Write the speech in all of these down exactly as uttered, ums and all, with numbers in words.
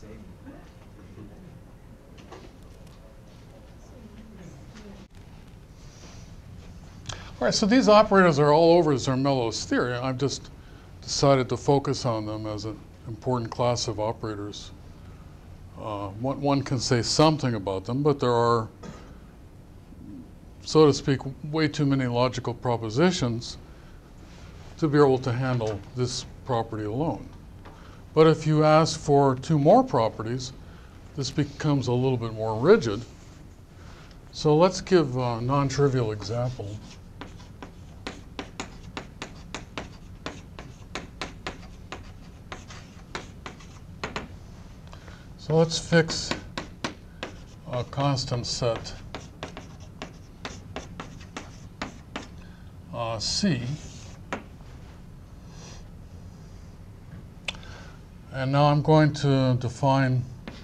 All right, so these operators are all over Zermelo's theory. I've just decided to focus on them as an important class of operators. Uh, one, one can say something about them, but there are, so to speak, way too many logical propositions to be able to handle this property alone. But if you ask for two more properties, this becomes a little bit more rigid. So let's give a non-trivial example. So let's fix a constant set uh, C. And now I'm going to define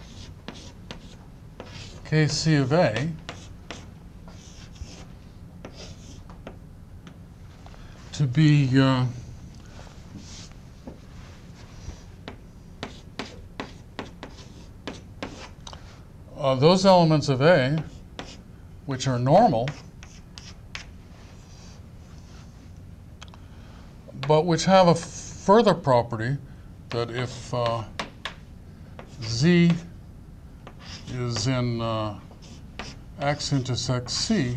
K C of A to be uh, Uh, those elements of A which are normal, but which have a further property that if uh, Z is in uh, X intersects C,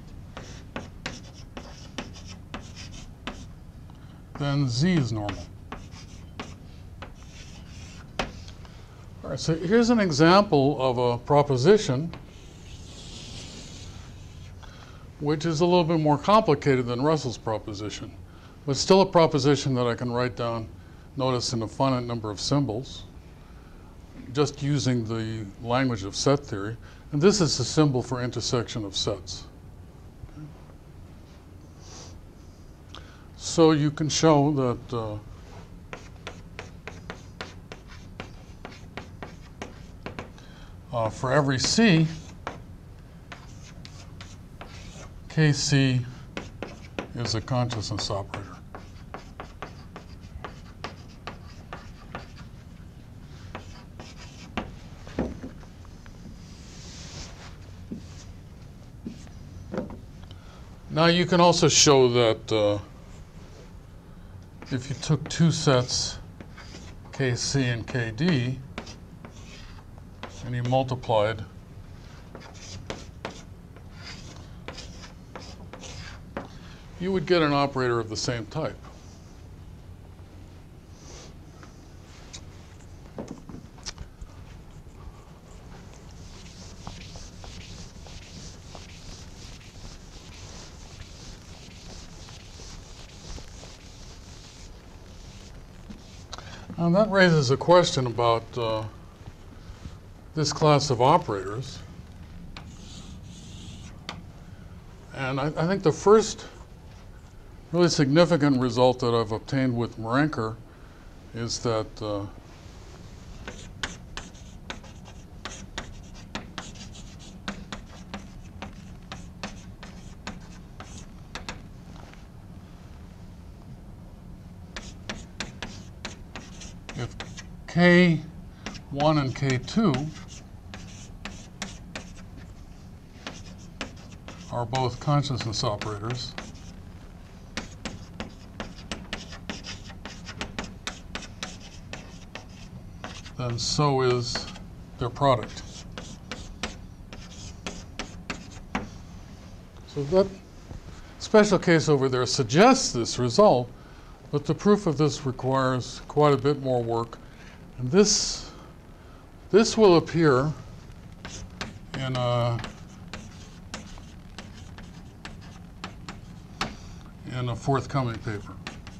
then Z is normal. All right, so here's an example of a proposition which is a little bit more complicated than Russell's proposition, but still a proposition that I can write down, notice, in a finite number of symbols, just using the language of set theory. And this is the symbol for intersection of sets. Okay. So you can show that uh, Uh, for every C, K C is a consciousness operator. Now you can also show that uh, if you took two sets, K C and K D, and you multiplied you would get an operator of the same type. And that raises a question about uh, this class of operators. And I, I think the first really significant result that I've obtained with Marenker is that uh, if K one and K two are both consciousness operators, then so is their product. So that special case over there suggests this result, but the proof of this requires quite a bit more work. And this, this will appear in a in a forthcoming paper.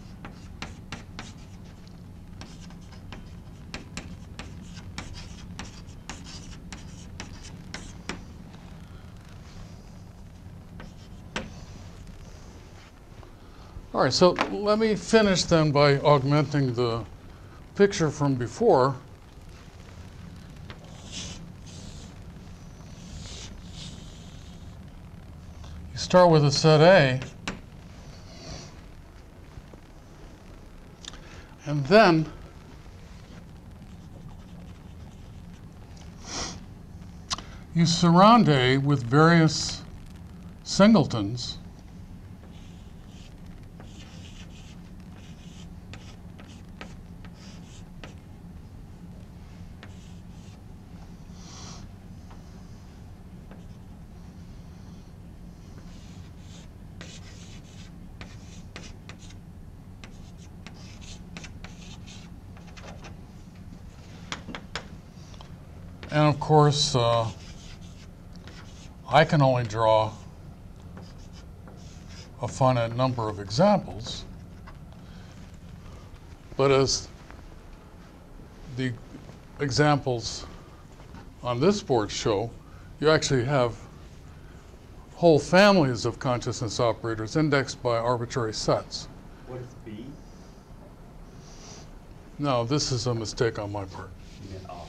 All right, so let me finish then by augmenting the picture from before. You start with a set A, and then you surround A with various singletons and of course, uh, I can only draw a finite number of examples, but as the examples on this board show, you actually have whole families of consciousness operators indexed by arbitrary sets. What is B? No, this is a mistake on my part. Yeah, oh.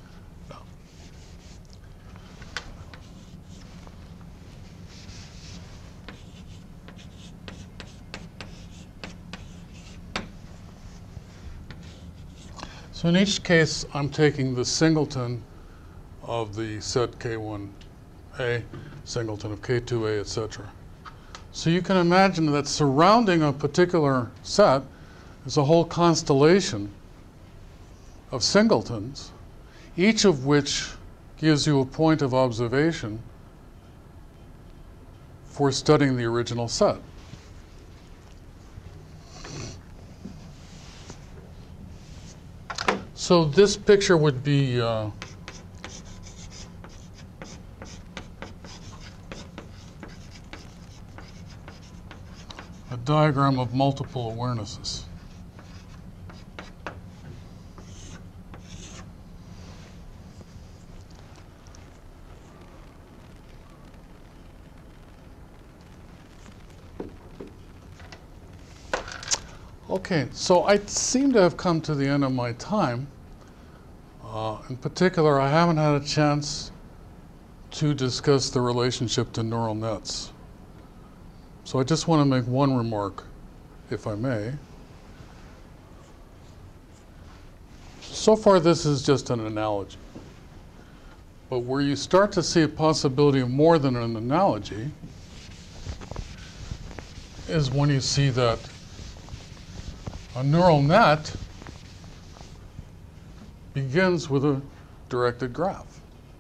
So in each case, I'm taking the singleton of the set K one A, singleton of K two A, et cetera. So you can imagine that surrounding a particular set is a whole constellation of singletons, each of which gives you a point of observation for studying the original set. So this picture would be uh, a diagram of multiple awarenesses. Okay, so I seem to have come to the end of my time. Uh, in particular, I haven't had a chance to discuss the relationship to neural nets. So I just want to make one remark, if I may. So far, this is just an analogy. But where you start to see a possibility of more than an analogy is when you see that a neural net begins with a directed graph.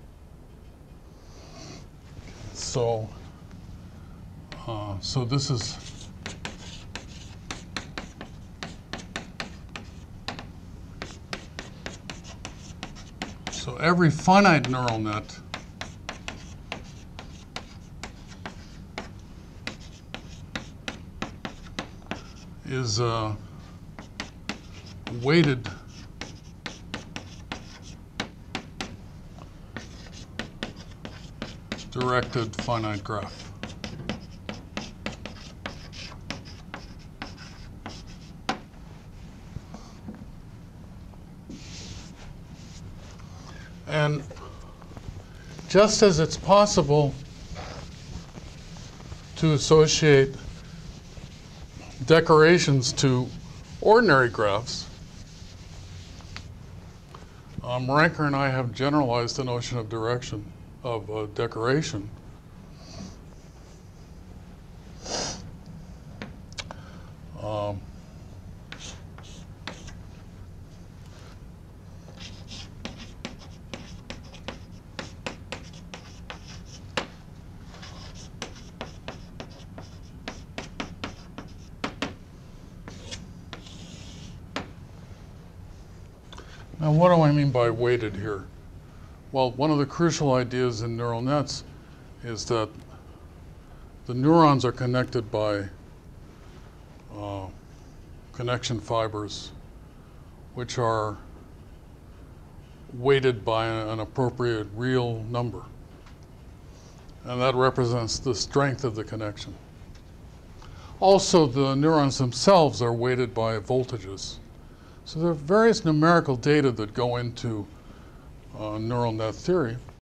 So, uh, so this is so every finite neural net is uh, weighted directed finite graph. And just as it's possible to associate decorations to ordinary graphs, um, Ranker and I have generalized the notion of direction, of uh, decoration. Um, Now, what do I mean by weighted here? Well, one of the crucial ideas in neural nets is that the neurons are connected by uh, connection fibers, which are weighted by an appropriate real number. And that represents the strength of the connection. Also, the neurons themselves are weighted by voltages. So there are various numerical data that go into uh, neural net theory.